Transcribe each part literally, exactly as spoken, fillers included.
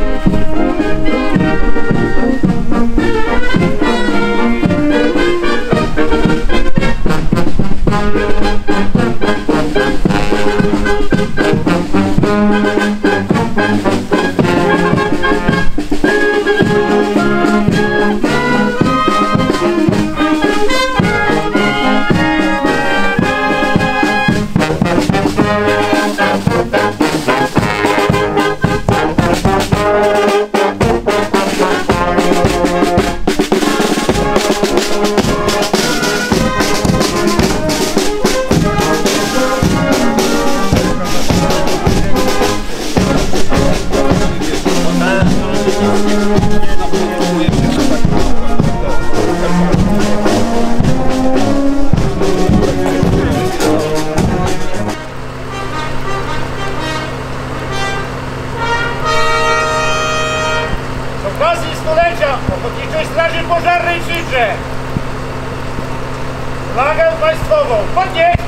Ochotniczej Straży Pożarnej w Sidrze. Flagę państwową. Podnieść!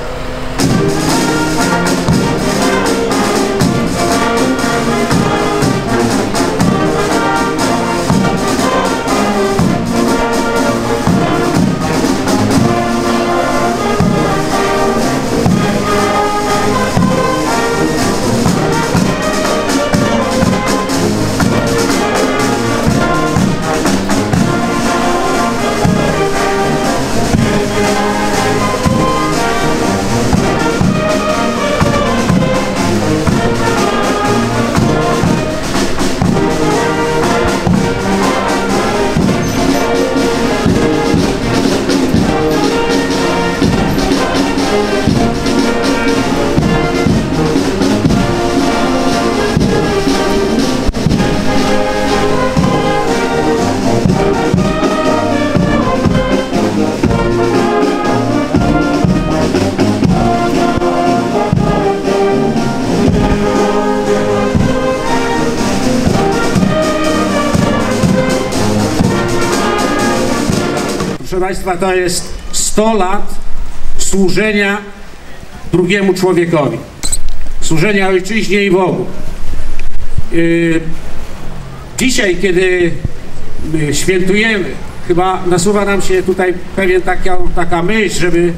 Proszę Państwa, to jest sto lat służenia drugiemu człowiekowi, służenia ojczyźnie i Bogu. Yy, dzisiaj, kiedy świętujemy, chyba nasuwa nam się tutaj pewien taka, taka myśl, żeby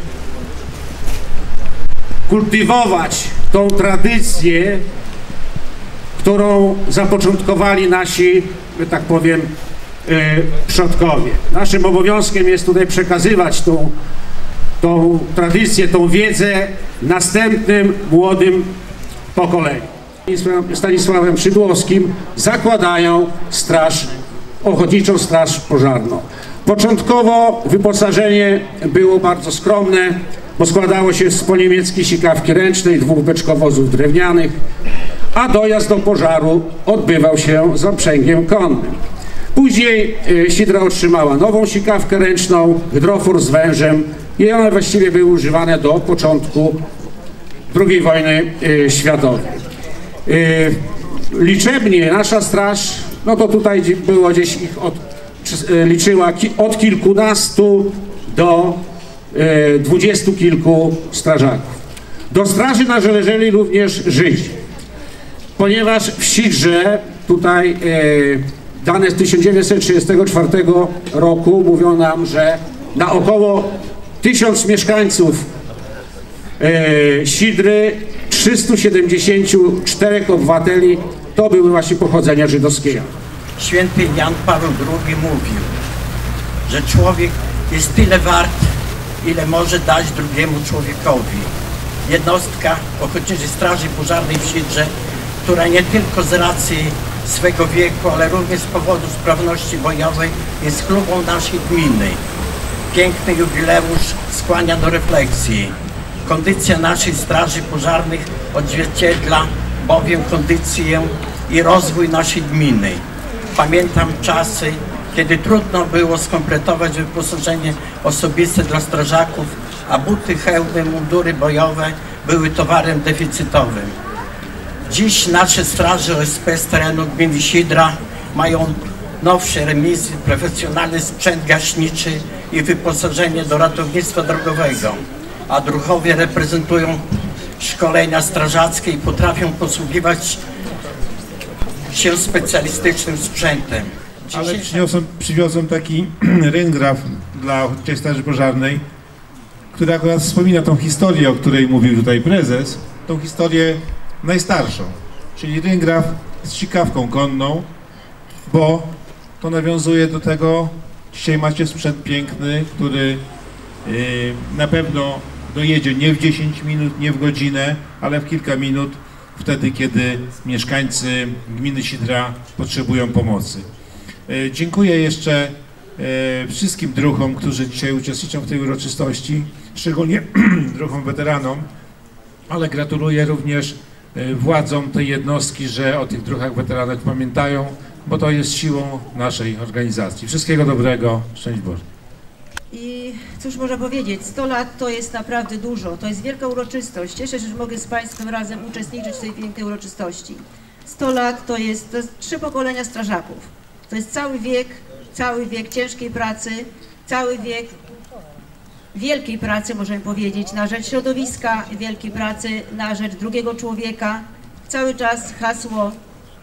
kultywować tą tradycję, którą zapoczątkowali nasi, że tak powiem, przodkowie. Naszym obowiązkiem jest tutaj przekazywać tą, tą tradycję, tą wiedzę następnym młodym pokoleniu. Stanisławem Szydłowskim zakładają straż, Ochotniczą Straż Pożarną. Początkowo wyposażenie było bardzo skromne, bo składało się z po niemieckiej sikawki ręcznej, dwóch beczkowozów drewnianych, a dojazd do pożaru odbywał się z oprzęgiem konnym. Później e, Sidra otrzymała nową sikawkę ręczną, hydrofor z wężem i one właściwie były używane do początku drugiej wojny e, światowej. E, liczebnie nasza straż, no to tutaj było gdzieś ich od, e, liczyła ki, od kilkunastu do e, dwudziestu kilku strażaków. Do straży należeli również Żydzi, ponieważ w Sidrze tutaj e, dane z tysiąc dziewięćset trzydziestego czwartego roku mówią nam, że na około tysiąc mieszkańców e, Sidry trzystu siedemdziesięciu czterech obywateli to były właśnie pochodzenia żydowskiego. Święty Jan Paweł drugi mówił, że człowiek jest tyle wart, ile może dać drugiemu człowiekowi. Jednostka Ochotniczej Straży Pożarnej w Sidrze, która nie tylko z racji swego wieku, ale również z powodu sprawności bojowej jest klubą naszej gminy. Piękny jubileusz skłania do refleksji. Kondycja naszej straży pożarnych odzwierciedla bowiem kondycję i rozwój naszej gminy. Pamiętam czasy, kiedy trudno było skompletować wyposażenie osobiste dla strażaków, a buty, hełmy, mundury bojowe były towarem deficytowym. Dziś nasze straże O S P z terenu gminy Sidra mają nowsze remizy, profesjonalny sprzęt gaśniczy i wyposażenie do ratownictwa drogowego, a druhowie reprezentują szkolenia strażackie i potrafią posługiwać się specjalistycznym sprzętem. Ale przyniosłem, przywiozłem taki ryngraf dla Ochotniczej Straży Pożarnej, który akurat wspomina tą historię, o której mówił tutaj prezes, tą historię najstarszą, czyli ryngraf z sikawką konną, bo to nawiązuje do tego, dzisiaj macie sprzęt piękny, który yy, na pewno dojedzie nie w dziesięć minut, nie w godzinę, ale w kilka minut, wtedy kiedy mieszkańcy gminy Sidra potrzebują pomocy. Yy, dziękuję jeszcze yy, wszystkim druhom, którzy dzisiaj uczestniczą w tej uroczystości, szczególnie druhom weteranom, ale gratuluję również yy, władzom tej jednostki, że o tych druhach weteranach pamiętają, bo to jest siłą naszej organizacji. Wszystkiego dobrego, szczęść Boże. I cóż można powiedzieć, sto lat to jest naprawdę dużo, to jest wielka uroczystość. Cieszę się, że mogę z Państwem razem uczestniczyć w tej pięknej uroczystości. sto lat to jest, to jest trzy pokolenia strażaków. To jest cały wiek, cały wiek ciężkiej pracy, cały wiek wielkiej pracy, możemy powiedzieć, na rzecz środowiska, wielkiej pracy na rzecz drugiego człowieka. Cały czas hasło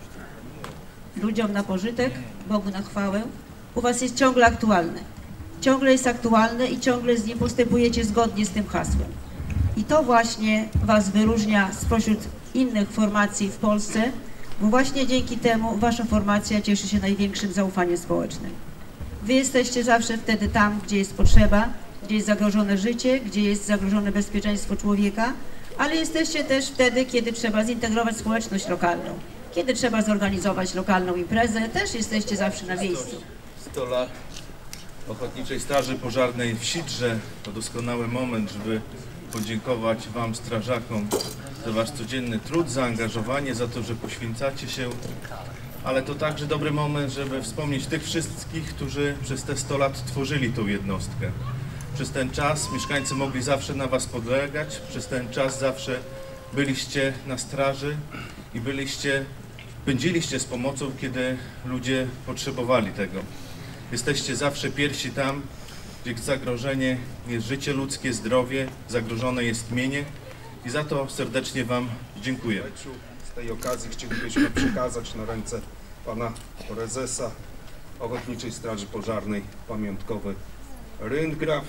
ludziom na pożytek, Bogu na chwałę, u Was jest ciągle aktualne. Ciągle jest aktualne i ciągle z nim postępujecie zgodnie z tym hasłem. I to właśnie Was wyróżnia spośród innych formacji w Polsce, bo właśnie dzięki temu Wasza formacja cieszy się największym zaufaniem społecznym. Wy jesteście zawsze wtedy tam, gdzie jest potrzeba, gdzie jest zagrożone życie, gdzie jest zagrożone bezpieczeństwo człowieka, ale jesteście też wtedy, kiedy trzeba zintegrować społeczność lokalną. Kiedy trzeba zorganizować lokalną imprezę, też jesteście zawsze na miejscu. sto lat Ochotniczej Straży Pożarnej w Sidrze to doskonały moment, żeby podziękować Wam, strażakom, za Wasz codzienny trud, zaangażowanie, za to, że poświęcacie się, ale to także dobry moment, żeby wspomnieć tych wszystkich, którzy przez te sto lat tworzyli tą jednostkę. Przez ten czas mieszkańcy mogli zawsze na Was polegać, przez ten czas zawsze byliście na straży i byliście, pędziliście z pomocą, kiedy ludzie potrzebowali tego. Jesteście zawsze pierwsi tam, gdzie zagrożenie jest życie ludzkie, zdrowie, zagrożone jest mienie i za to serdecznie Wam dziękuję. Z tej okazji chcielibyśmy przekazać na ręce pana prezesa Ochotniczej Straży Pożarnej pamiątkowy ryngraf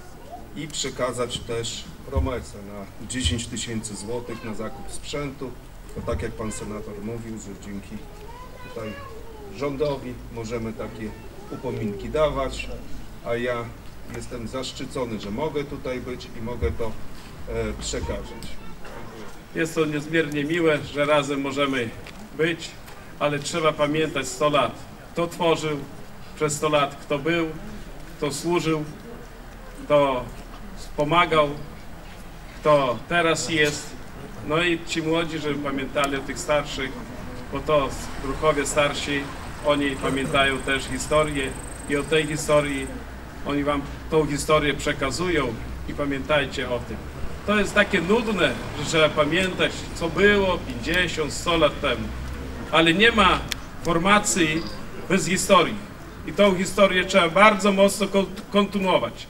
i przekazać też promesę na dziesięć tysięcy złotych na zakup sprzętu. To tak jak pan senator mówił, że dzięki tutaj rządowi możemy takie upominki dawać, a ja jestem zaszczycony, że mogę tutaj być i mogę to e, przekazać. Jest to niezmiernie miłe, że razem możemy być, ale trzeba pamiętać sto lat. Kto tworzył przez sto lat, kto był, kto służył, kto pomagał, kto teraz jest. No i ci młodzi, żeby pamiętali o tych starszych, bo to druhowie starsi, oni pamiętają też historię i o tej historii, oni Wam tą historię przekazują i pamiętajcie o tym. To jest takie nudne, że trzeba pamiętać, co było pięćdziesiąt, sto lat temu, ale nie ma formacji bez historii i tą historię trzeba bardzo mocno kontynuować.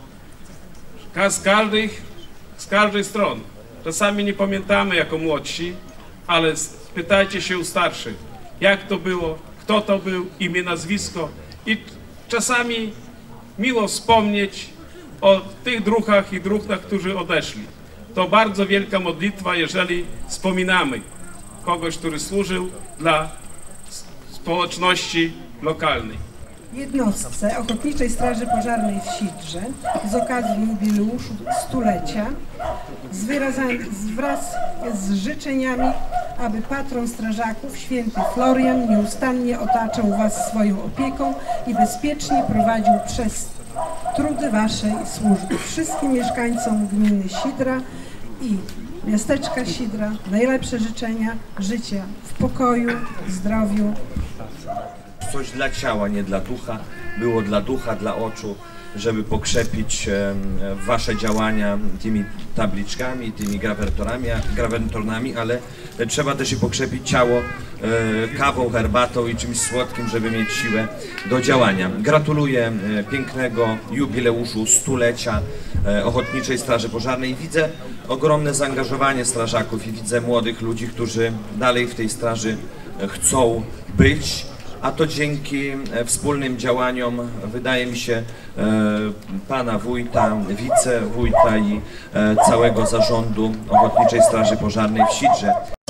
Z każdej, z każdej strony. Czasami nie pamiętamy jako młodsi, ale spytajcie się u starszych, jak to było, kto to był, imię, nazwisko i czasami miło wspomnieć o tych druhach i druhnach, którzy odeszli. To bardzo wielka modlitwa, jeżeli wspominamy kogoś, który służył dla społeczności lokalnej. Jednostce Ochotniczej Straży Pożarnej w Sidrze z okazji jubileuszu stulecia z wyrazami, wraz z życzeniami, aby patron strażaków, święty Florian, nieustannie otaczał Was swoją opieką i bezpiecznie prowadził przez trudy Waszej służby. Wszystkim mieszkańcom gminy Sidra i miasteczka Sidra najlepsze życzenia życia w pokoju, zdrowiu. Coś dla ciała, nie dla ducha, było dla ducha, dla oczu, żeby pokrzepić e, wasze działania tymi tabliczkami, tymi grawertorami, grawertorami, ale trzeba też i pokrzepić ciało e, kawą, herbatą i czymś słodkim, żeby mieć siłę do działania. Gratuluję e, pięknego jubileuszu stulecia e, Ochotniczej Straży Pożarnej. Widzę ogromne zaangażowanie strażaków i widzę młodych ludzi, którzy dalej w tej straży chcą być, a to dzięki wspólnym działaniom, wydaje mi się, pana wójta, wicewójta i całego zarządu Ochotniczej Straży Pożarnej w Sidrze.